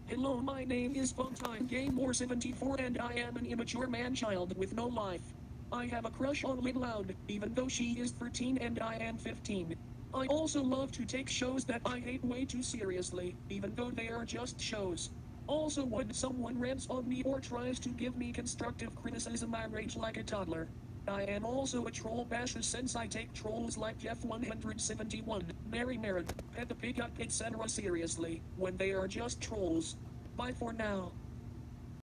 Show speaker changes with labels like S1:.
S1: Hello, my name is Funtimegamer74 and I am an immature man-child with no life. I have a crush on Lynn Loud, even though she is 13 and I am 15. I also love to take shows that I hate way too seriously, even though they are just shows. Also, when someone rants on me or tries to give me constructive criticism, I rage like a toddler. I am also a troll basher since I take trolls like Jeff171, Mary Merritt, Peppa Pig, etc. seriously, when they are just trolls. Bye for now.